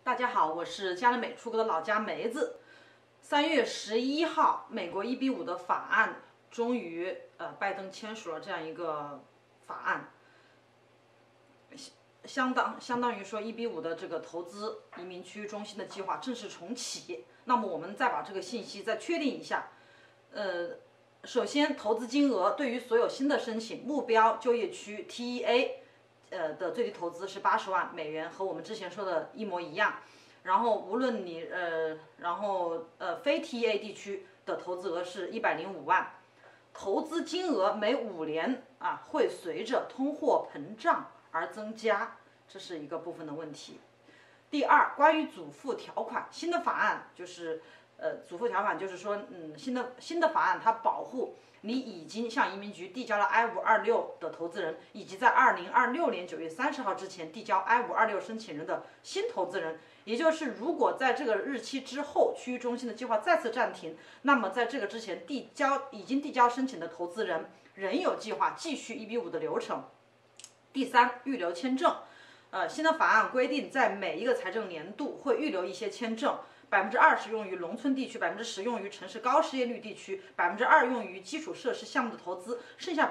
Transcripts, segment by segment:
大家好，我是加勒美出国的老家梅子。3月11号，美国1:5的法案终于拜登签署了这样一个法案，相当于说1:5的这个投资移民区域中心的计划正式重启。那么我们再把这个信息再确定一下。首先投资金额对于所有新的申请目标就业区 TEA。的最低投资是80万美元，和我们之前说的一模一样。然后无论你非 TEA 地区的投资额是105万，投资金额每5年会随着通货膨胀而增加，这是一个部分的问题。第二，关于祖父条款，新的法案就是祖父条款就是说，新的法案它保护你已经向移民局递交了 I-526的投资人，以及在2026年9月30号之前递交 I-526申请人的新投资人。也就是如果在这个日期之后，区域中心的计划再次暂停，那么在这个之前已经递交申请的投资人仍有计划继续1:5的流程。第三，预留签证。新的法案规定，在每一个财政年度会预留一些签证。20%用于农村地区，10%用于城市高失业率地区，2%用于基础设施项目的投资，剩下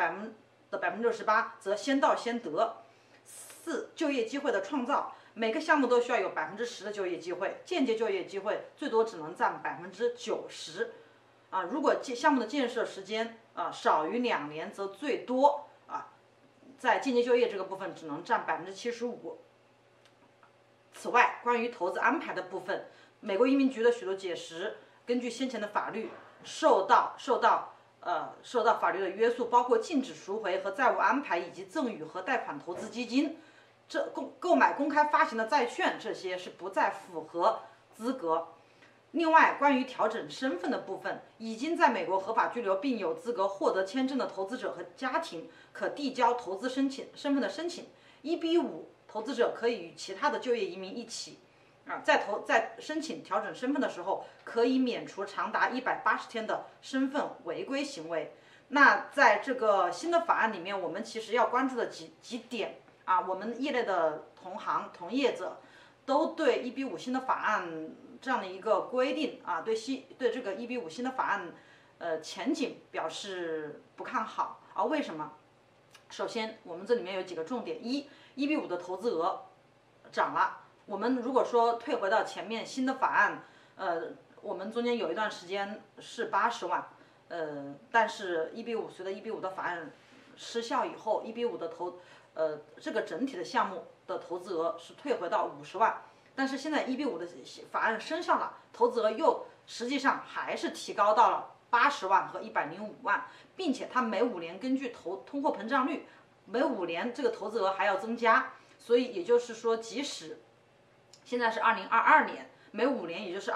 68%则先到先得。4、就业机会的创造，每个项目都需要有10%的就业机会，间接就业机会最多只能占90%。如果项目的建设时间少于2年，则最多在间接就业这个部分只能占75%。此外，关于投资安排的部分，美国移民局的许多解释，根据先前的法律，受到法律的约束，包括禁止赎回和债务安排，以及赠与和贷款投资基金，购买公开发行的债券，这些是不再符合资格。另外，关于调整身份的部分，已经在美国合法居留并有资格获得签证的投资者和家庭，可递交投资身份的申请。1:5投资者可以与其他的就业移民一起。在申请调整身份的时候，可以免除长达180天的身份违规行为。那在这个新的法案里面，我们其实要关注的几点我们业内的同业者都对1:5新的法案这样的一个规定对这个1:5新的法案前景表示不看好。为什么？首先，我们这里面有几个重点：1:5的投资额涨了。我们如果说退回到前面新的法案，我们中间有一段时间是80万，但是随着1:5的法案失效以后，1:5的这个整体的项目的投资额是退回到50万，但是现在1:5的法案生效了，投资额又实际上还是提高到了80万和105万，并且它每5年根据通货膨胀率，每5年这个投资额还要增加，所以也就是说，即使现在是2022年，每5年，也就是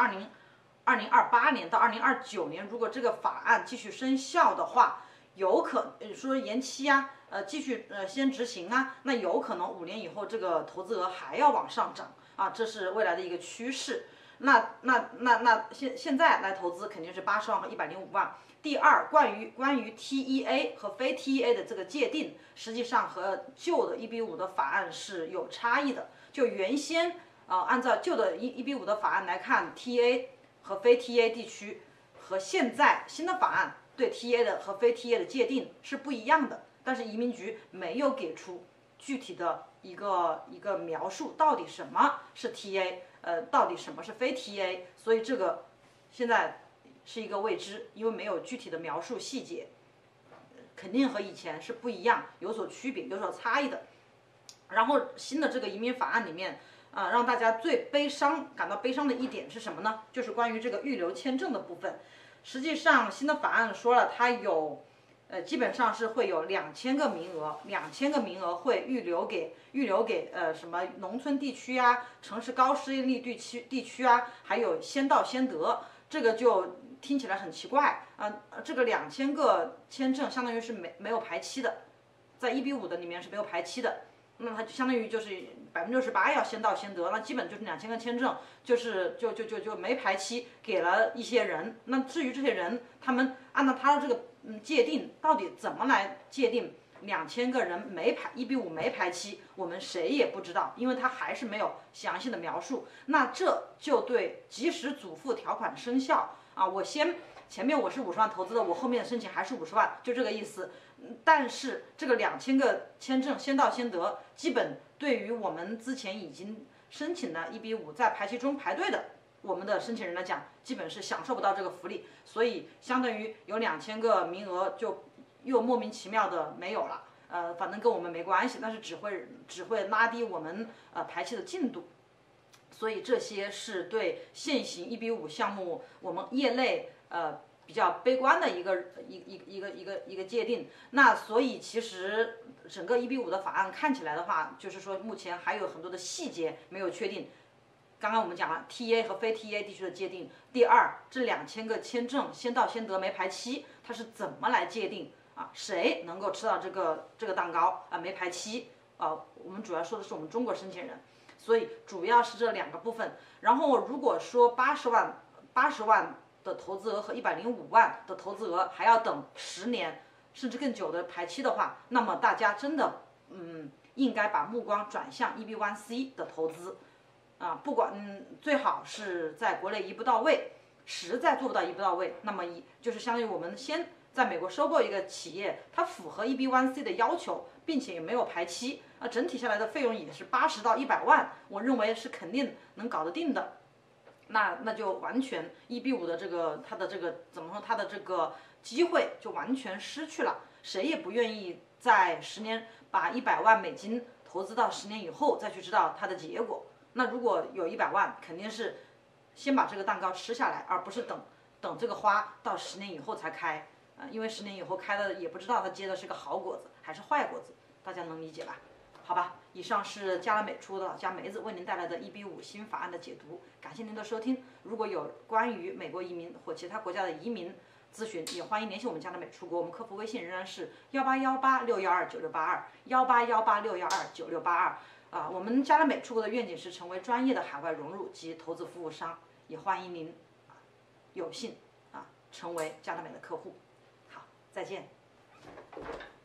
2028年到2029年，如果这个法案继续生效的话，有可能说延期继续先执行那有可能5年以后这个投资额还要往上涨这是未来的一个趋势。那现在来投资肯定是80万和105万。第二，关于 TEA 和非 TEA 的这个界定，实际上和旧的1:5的法案是有差异的。就原先按照旧的1:5的法案来看 ，TEA 和非 TEA 地区和现在新的法案对 TEA 的和非 TEA 的界定是不一样的。但是移民局没有给出具体的一个描述，到底什么是 TEA，到底什么是非 TEA， 所以这个现在是一个未知，因为没有具体的描述细节，肯定和以前是不一样，有所区别，有所差异的。然后新的这个移民法案里面让大家最感到悲伤的一点是什么呢？就是关于这个预留签证的部分。实际上新的法案说了，它有基本上是会有2000个名额会预留给什么农村地区城市高失业率地区还有先到先得，这个就听起来很奇怪这个2000个签证相当于是没有排期的，在1:5的里面是没有排期的。那它就相当于就是68%要先到先得，那基本就是2000个签证，就没排期给了一些人。那至于这些人，他们按照他的这个界定，到底怎么来界定 2000个人没排1:5没排期，我们谁也不知道，因为它还是没有详细的描述。那这就对即时阻付条款生效啊，前面我是50万投资的，我后面的申请还是50万，就这个意思。但是这个2000个签证先到先得，基本对于我们之前已经申请的1:5在排期中排队的我们的申请人来讲，基本是享受不到这个福利，所以相当于有2000个名额就又莫名其妙的没有了。反正跟我们没关系，但是只会拉低我们排期的进度。所以这些是对现行1:5项目我们业内比较悲观的一个界定。那所以其实整个1:5的法案看起来的话，就是说目前还有很多的细节没有确定。刚刚我们讲了 TA 和非 TA 地区的界定。第二，这2000个签证先到先得没排期，它是怎么来界定啊？谁能够吃到这个蛋糕啊？没排期我们主要说的是我们中国申请人，所以主要是这2个部分。然后如果说80万的投资额和105万的投资额还要等10年甚至更久的排期的话，那么大家真的应该把目光转向EB1C 的投资不管最好是在国内一步到位，实在做不到一步到位，那么就是相当于我们先在美国收购一个企业，它符合 EB1C 的要求，并且也没有排期整体下来的费用也是80到100万，我认为是肯定能搞得定的。那就完全1:5的它的这个怎么说，它的这个机会就完全失去了。谁也不愿意在10年把100万美金投资到10年以后再去知道它的结果。那如果有100万，肯定是先把这个蛋糕吃下来，而不是等这个花到10年以后才开因为10年以后开的也不知道它结的是个好果子还是坏果子，大家能理解吧？好吧，以上是加了美出的加梅子为您带来的1:5新法案的解读，感谢您的收听。如果有关于美国移民或其他国家的移民咨询，也欢迎联系我们加了美出国，我们客服微信仍然是1818612962，1818612962。我们加了美出国的愿景是成为专业的海外融入及投资服务商，也欢迎您有幸成为加了美的客户。好，再见。